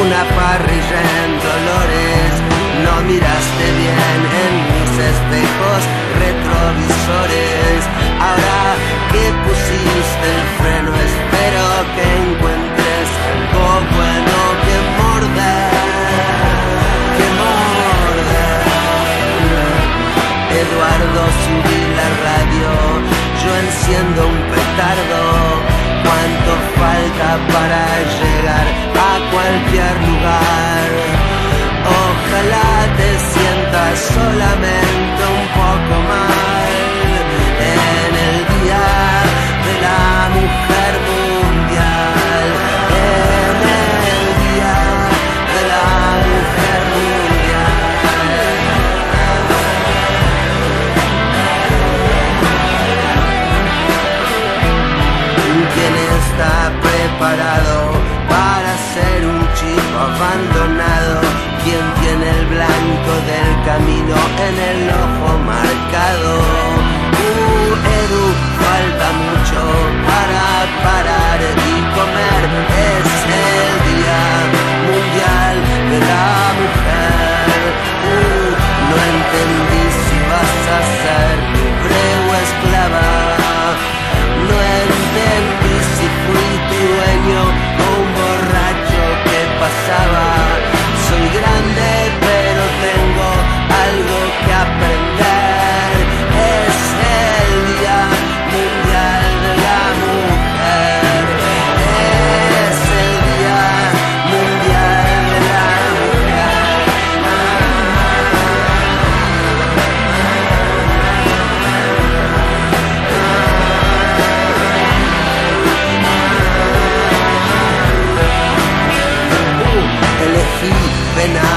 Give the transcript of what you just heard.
una parrilla en Dolores. No miraste bien en mis espejos retrovisores. Ahora que pusiste el freno, espero que encuentres algo bueno que morder, que morder. Eduardo, subí la radio, yo enciendo un petardo. ¿Cuánto falta para llegar a cualquier lugar? Ojalá te sientas solamente un poco mal en el Día de la Mujer Mundial, en el Día de la Mujer Mundial. ¿Quién está preparado para ser un chico abandonado? ¿Quién tiene el blanco del camino en el ojo marcado? Edu, falta mucho para parar y comer. Es el Día Mundial de la Mujer. No entendí si vas a ser libre o esclava. No entendí si fui tu dueño o un borracho que pasaba. Soy grande pero tengo algo que aprender. Es el Día Mundial de la Mujer. Es el Día Mundial de la Elegí venado